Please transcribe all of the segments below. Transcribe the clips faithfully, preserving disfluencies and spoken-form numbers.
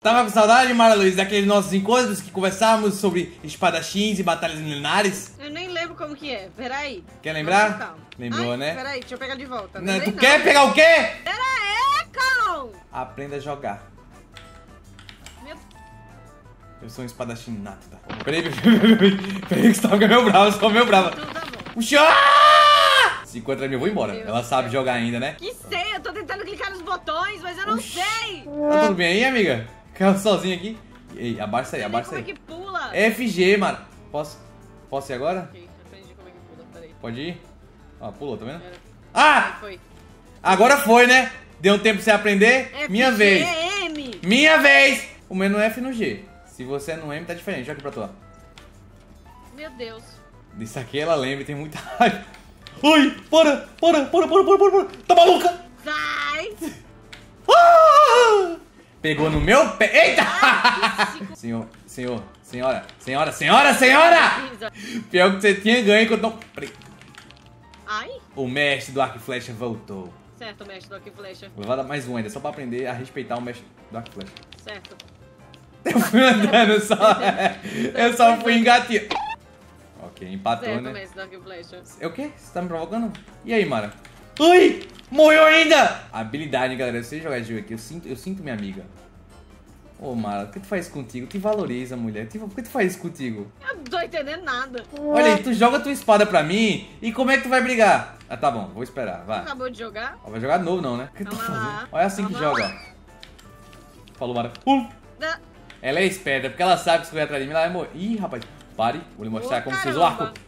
Tava com saudade, Mara Luísa, daqueles nossos encontros que conversávamos sobre espadachins e batalhas milenares? Eu nem lembro como que é. Peraí. Quer lembrar? Calma, calma. Lembrou, Ai, né? Peraí, deixa eu pegar de volta. Não, Lembrei tu não. quer pegar o quê? Pera aí, cão! Aprenda a jogar. Meu... Eu sou um espadachim nato, tá? Peraí, peraí, peraí, peraí, peraí que você tá ficando meio bravo, você tá meio brava. Tudo tá bom. Puxa! Se encontra mim, eu vou embora. Meu Ela sabe Deus. jogar ainda, né? Que sei, eu tô tentando clicar nos botões, mas eu não Oxi. sei. Tá tudo bem aí, amiga? Caiu sozinho aqui. Ei, abaixa aí, Eu nem abaixa como aí. é que pula? F G, mano. Posso? Posso ir agora? Ok, aprendi como é que pula, peraí. Pode ir? Ó, pulou, tá vendo? Pera. Ah! Foi. Agora foi, né? Deu um tempo pra você aprender? F, Minha G, vez. M. Minha vez! O meu no F e no G. Se você é no M, tá diferente. Olha aqui pra tu, ó. Meu Deus. Isso aqui ela lembra e tem muita raiva. Ai, para, para, para, para, para, para, para. Tá maluca? Sai. Ah! Pegou no meu pé. Eita! Ai, que Senhor, senhor, senhora, senhora, senhora, senhora! Pior que você tinha ganho quando eu tô... Peraí. Ai. O mestre do arco e flecha voltou. Certo, mestre do arco e flecha. Vou dar mais um ainda, só pra aprender a respeitar o mestre do arco e flecha. Certo. Eu fui andando só. Eu só fui engatinhando. Ok, empatou, Certo, né? mestre do arco e flecha. É o quê? Você tá me provocando? E aí, Mara? Ai! Morreu ainda! Habilidade, galera. Se você jogar de jogo aqui, eu sinto, eu sinto minha amiga. Ô, Mara, o que tu faz contigo? Te valoriza, mulher. Te- Por que tu faz isso contigo? Eu não tô entendendo nada. Olha aí, tu joga tua espada pra mim e como é que tu vai brigar? Ah, tá bom, vou esperar, vai. Acabou de jogar? Ó, vai jogar de novo não, né? O que tu tá Vamos lá. fazendo? Olha assim que Vamos joga, lá. ó. Falou, Mara. Uh! Da... Ela é esperta, porque ela sabe que se for atrás de mim, ela vai morrer. Ih, rapaz, pare. Vou lhe mostrar Ô, como se usa o arco. caramba.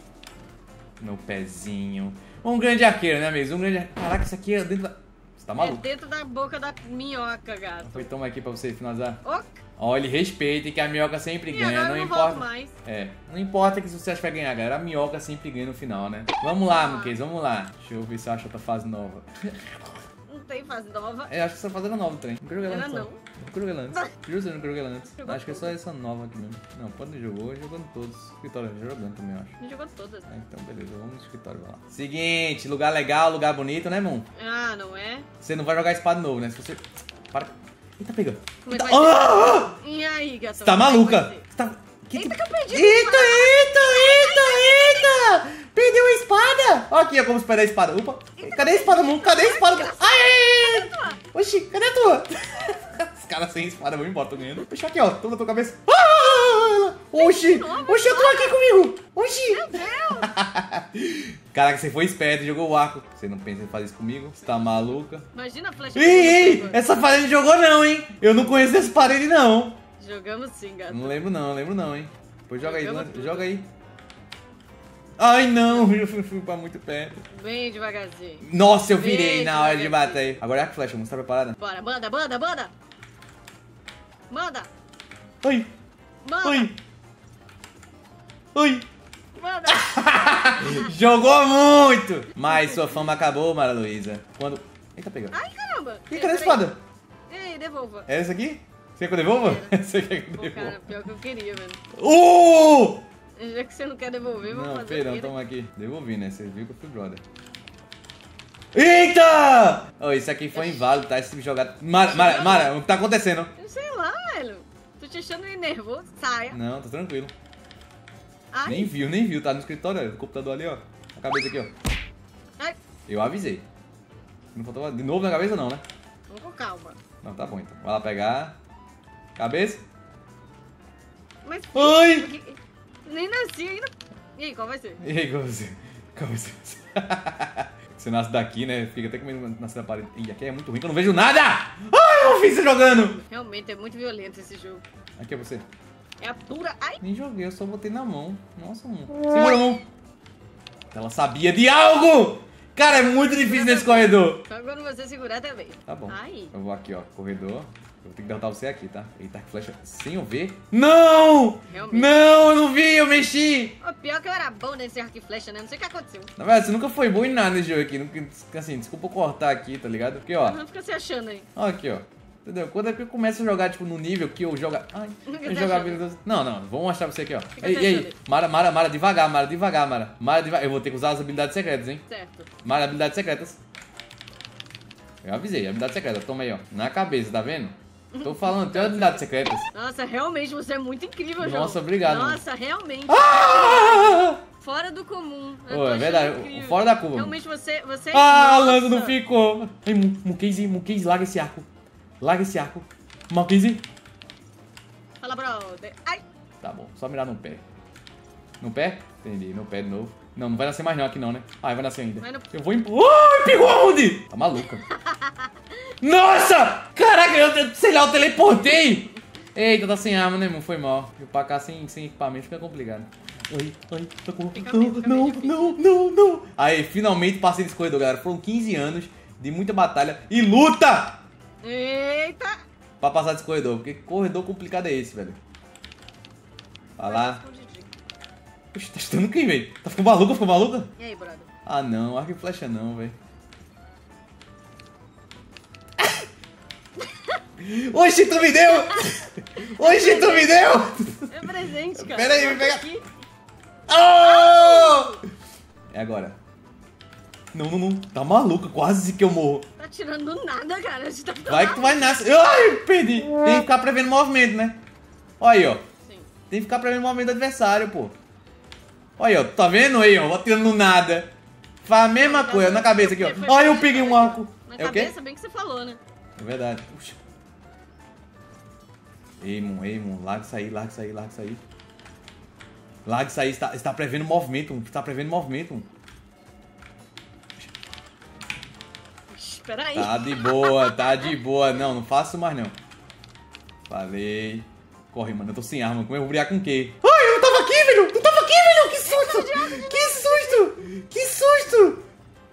Meu pezinho. Um grande arqueiro, né, mesmo? Um grande arqueiro. Caraca, isso aqui é dentro da... Você tá É maluco? dentro da boca da minhoca, gato. Foi, toma aqui pra você finalizar. Ô, Olha, respeite que a minhoca sempre e ganha, agora não eu não importa. volto mais. É, não importa que se você acha que vai ganhar, galera. A minhoca sempre ganha no final, né? Vamos lá, Ah. Muquês, vamos lá. Deixa eu ver se eu acho outra fase nova. Não tem fase nova. É, acho que essa fase era nova, trem. Não quero ver ela Era antes, não. Não quero ver ela antes. Juro que eu não quero ver ela antes. Jogou Acho que é só essa nova aqui mesmo. Não, quando jogou, jogando todos. Escritório jogando também, eu acho. Não jogou todas. Ah, então, beleza, vamos no escritório lá. Seguinte, lugar legal, lugar bonito, né, Moon? Ah, não é? Você não vai jogar espada novo, né? Se você... Para... Eita, pega. Como é que Eita. vai ser? Ah! E aí, gato? Você tá como é que maluca? vai ser? Você tá... Que Eita, tu- que eu perdi. Eita, eita, eita, eita! Perdeu a espada! Ó aqui, ó, como se perder a espada. Opa! Cadê a espada, Moon? Cadê a espada? Ai, ai, ai! Oxi, cadê a tua? Os caras sem espada vão embora, tô ganhando. Puxa aqui, ó, tô na tua cabeça. Ah! Oxi! Oxi, eu tô aqui comigo! Oxi! Meu Deus! Caraca, você foi esperto e jogou o arco. Você não pensa em fazer isso comigo? Você tá maluca? Imagina a flecha. Ei, ei! pegando Essa parede não jogou não, hein? Eu não conheço essa parede, não. fogo. Jogamos sim, gato. Não lembro não, lembro não, hein? Pois joga aí, Jogamos lan- tudo. joga aí. Ai, não, eu fui, fui pra muito perto. Bem devagarzinho. Nossa, eu virei Bem na hora de devagarzinho. bater. Agora é arco e flecha, você tá preparada? Bora, manda, manda, manda! Manda! Ai, Manda! ai, ai. Manda! Jogou muito! Mas sua fama acabou, Mara Luísa. Quando... Eita, pega. Ai, caramba! Ih, cadê a Peraí. espada? Ei, devolva. É essa aqui? Você quer que eu devolva? Você quer que eu Pô, devolva? cara, pior que eu queria, velho. Uh! Já que você não quer devolver, vamos Não, fazer perdão, o quê, né? toma aqui. Devolvi, né? Você viu que eu fui brother. Eita! Oh, isso aqui foi inválido, tá? Esse jogado. Mara, Mara, Mara, o que tá acontecendo? Eu sei lá, velho. Tô te achando meio nervoso. Saia. Não, tá tranquilo. Ai, Nem viu, nem viu. Tá no escritório, olha, no computador ali, ó. A cabeça aqui, ó. ai. Eu avisei. Não faltou de novo na cabeça, não, né? Vamos com calma. Não, tá bom então. Vai lá pegar. Cabeça. Mas... Ai! porque- Nem nasci ainda. E aí, qual vai ser? E aí, como você? Como você? Você nasce daqui, né? Fica até com medo de nascer na parede. Ih, aqui é muito ruim que eu não vejo nada! Ai, eu vi você jogando! Realmente é muito violento esse jogo. Aqui é você. É a pura... Ai! Nem joguei, eu só botei na mão. Nossa, mano. Segura a mão. Ela sabia de algo! Cara, é muito difícil nesse corredor. Só quando você segurar também. Tá bom. Ai. Eu vou aqui, ó. Corredor. Eu vou ter que derrotar você aqui, tá? Eita, que flecha. Sem eu ver. Não! Realmente. Não, eu não vi, eu mexi! O pior que eu era bom nesse arco e flecha, né? Não sei o que aconteceu. Na verdade, você nunca foi bom em nada nesse jogo aqui. Nunca- Assim, desculpa eu cortar aqui, tá ligado? Porque, ó. Não fica se achando aí. Ó aqui, ó. Entendeu? Quando é que eu começo a jogar, tipo, no nível que eu jogo... Ai, Nunca eu tá jogar a achando. vida dos... Não, não. Vou mostrar pra você aqui, ó. Fica Ei, se ei, achando. Mara, Mara, Mara, devagar, Mara, devagar, Mara. Mara, devagar. Eu vou ter que usar as habilidades secretas, hein? Certo. Mara, habilidades secretas. Eu avisei, habilidade secreta. Toma aí, ó. Na cabeça, tá vendo? Tô falando, tem unidades secretas. Nossa, realmente você é muito incrível, João. Nossa, obrigado. Nossa, realmente. Ah! Fora do comum. Eu Pô, tô é achando verdade, incrível. fora da curva. Realmente você... você Ah, nossa. Lando não ficou. Ai, Muquise, Muquise, larga esse arco. Larga esse arco. Muquise. Fala, brother. Ai. Tá bom, só mirar no pé. No pé? Entendi, no pé de novo. Não, não vai nascer mais não aqui não, né? Ah, vai nascer ainda. Vai no... Eu vou em... Ai, pegou aonde? Tá maluca. Nossa! Caraca, eu, sei lá, eu teleportei. Eita, tá sem arma, né, irmão? Foi mal. Eu pra cá sem, sem equipamento fica complicado. Ai, ai, socorro. Fica Não, bem, fica não, bem não, não, não. Aí, finalmente passei nesse corredor, galera. Foram quinze anos de muita batalha e luta Eita. pra passar desse corredor. Porque corredor complicado é esse, velho. Vai lá. Puxa, tá chutando quem, velho? Tá ficando maluca? Ficou maluca? E aí, brother? Ah, não. Arco e flecha não, velho. Oxi, tu me deu! Oxi, tu me deu! É presente, cara. Pera aí, me pega. Aqui. Oh! É agora. Não, não, não. Tá maluca, quase que eu morro. Tá tirando do nada, cara. Você tá Vai que tu vai nascer. Ai, perdi. Tem que ficar prevendo movimento, né? Olha aí, ó. Sim. Tem que ficar prevendo o movimento do adversário, pô. Olha aí, ó. Tá vendo aí, ó? Vou tirando no nada. Faz a mesma coisa na cabeça aqui, ó. Olha, eu peguei um arco. Na É o quê? cabeça, bem que você falou, né? É verdade. Puxa. Ei, mon, ei, mon. Larga isso aí, larga isso aí, larga isso aí. Larga isso aí. Está, está prevendo movimento. Está prevendo movimento. Espera aí. Tá de boa, tá de boa. Não, não faço mais não. Falei. Corre, mano. Eu tô sem arma. Como eu vou brigar com o quê? Ai, eu tava aqui, velho. Tu tava aqui, velho. Que susto. Que susto. Que susto.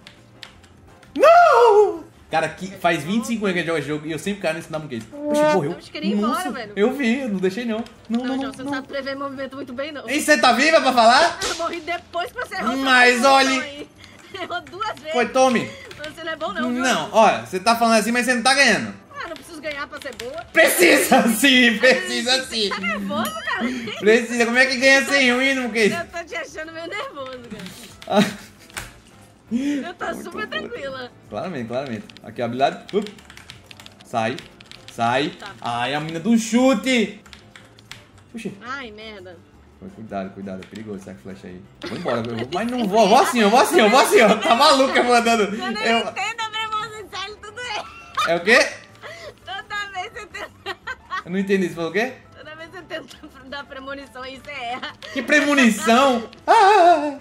Não. Cara, que faz vinte e cinco anos que a gente joga esse jogo e eu sempre caio nesse Namucase. Poxa, morreu. Eu queria ir embora, Nossa, velho. eu vi, eu não deixei não. Não, Não, não, João, não. você não. não sabe prever movimento muito bem, não. E você tá viva pra falar? Eu morri depois que você errou. Mas sua olhe- posição aí. Errou duas vezes. Foi, tome. Você não é bom, não, viu? Não, olha, você tá falando assim, mas você não tá ganhando. Ah, não preciso ganhar pra ser boa. Precisa sim, precisa sim. Tá nervoso, cara? Precisa, como é que ganha sem ruim, Namucase? Eu tô te achando meio nervoso, cara. Ah, Eu tô Muito super bom. tranquila. claramente, claramente. Aqui a habilidade. Up. Sai. Sai. Tá. Ai, a mina do chute. Puxa. Ai, merda. Cuidado, cuidado, é perigoso essa flecha aí. Vou embora, eu vou, mas não vou, eu vou assim, eu vou assim, eu vou assim, ó. Tá maluca mandando. Eu não Eu... entendo a premonição, tudo é. É o quê? Toda vez você tenta. Eu não entendi, você falou o quê? Toda vez você tenta dar premonição aí você erra. Que premonição! Ah!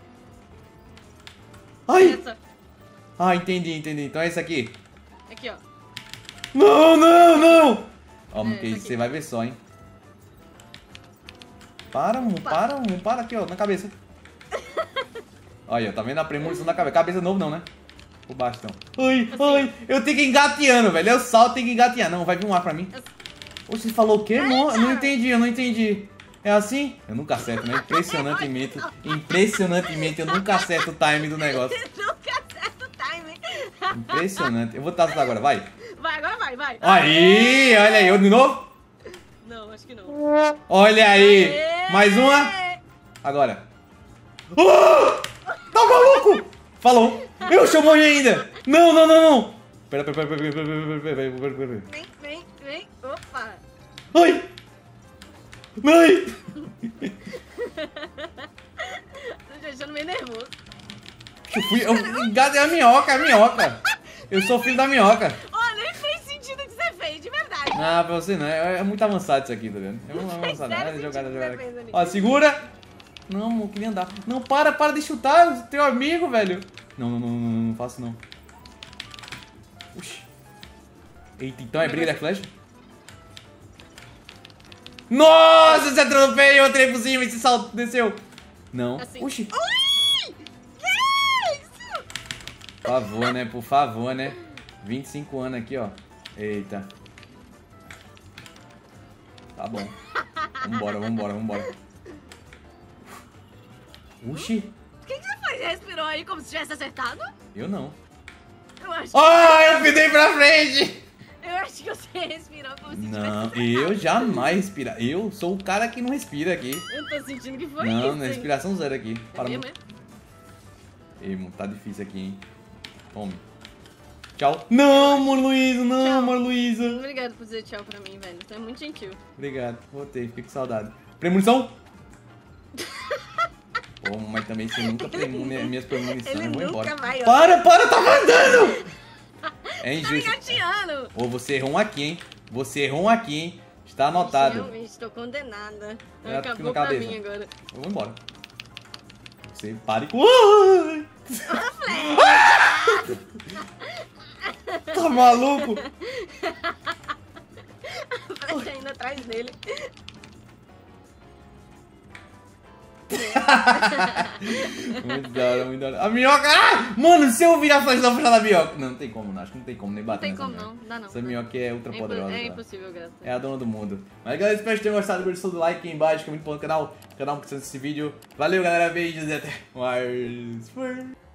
Ai! Essa. Ah, entendi, entendi. Então é esse aqui. Aqui, ó. Não, não, não! Ó, É, Muquise, esse aqui. você vai ver só, hein? Para, mu, para, mu, para aqui, ó, na cabeça. Olha, tá vendo a premonição na cabeça? Cabeça novo não, né? Por baixo, então. Ai, ai, eu tenho que ir engateando, velho. Eu salto, tenho que engatear. Não, vai vir um ar pra mim. Ô, você falou o quê? Não, eu não entendi, eu não entendi. É assim? Eu nunca acerto, né? Impressionantemente, impressionantemente, eu nunca acerto o time do negócio. Nunca acerta o timing. Impressionante. Eu vou testar agora, vai. Vai, agora vai, vai. Aí, olha aí, eu de novo. Não, acho que não. Olha aí. Aê! Mais uma. Agora. Ah! Tá maluco? Falou. Eu deixa eu morrer ainda. Não, não, não, não. Pera, pera, pera, pera, pera, pera, pera, pera, pera, pera. Vem, vem, vem. Opa. Ai. Ai. Tô te achando meio nervoso. Eu fui, eu engatei a minhoca, a minhoca. Eu sou filho da minhoca. Ó, nem fez sentido o que você fez, de verdade. Ah, pra você não, é, é muito avançado isso aqui, tá vendo? É muito fez avançado. zero É jogada, sentido jogada. que você fez ali. Ó, segura. Não, amor, queria andar. Não, para, para de chutar, teu amigo, velho. Não, não, não, não, não, não faço não. Oxi. Eita, então é briga da flecha? Nossa, você atropelou, eu entrei por cima e esse salto desceu. Não. Assim. Oxi. Ui! Que isso? Por favor, né? Por favor, né? vinte e cinco anos aqui, ó. Eita. Tá bom. Vambora, vambora, vambora. Oxi. O que, que você fez? Respirou aí como se tivesse acertado? Eu não. Eu acho que, Ah, eu pidei pra frente! eu acho que você respirou como se tivesse Não, acertado. eu jamais respiro. Eu sou o cara que não respira aqui. Eu tô sentindo que foi Não, isso. não é hein? respiração zero aqui. É Para, mesmo, mano. é? Ei, mano, tá difícil aqui, hein? Tome. Tchau. Não, amor Luísa, não, Tchau. amor Luísa. Obrigado por dizer tchau pra mim, velho. Você é muito gentil. Obrigado, voltei, fiquei com saudade. Premonição? Pô, mas também você nunca premoniu minhas premonições, Ele eu vou nunca embora. vai, ó. Para, para, tá mandando! É Tá injusto. engateando. Ô, você errou um aqui, hein? Você errou um aqui, hein? Está anotado. Realmente, estou condenada. É, aqui Acabou na pra cabeça. mim agora. Eu vou embora. Você pare com... Ai! Tá maluco? A flecha ainda atrás dele. Muito da hora, muito da hora. A minhoca! Ah! Mano, se eu virar a flecha da flecha da minhoca... Não, não tem como, não. Acho que não tem como nem Não bater tem nessa como minhoca. não, dá não. Essa dá. minhoca é ultra É, impo- poderosa. é cara. impossível, gata. É a dona do mundo. Mas galera, espero que tenham gostado. Deixa o like aí embaixo, que é muito bom no canal. O canal que está nesse vídeo. Valeu, galera. Beijos e até mais.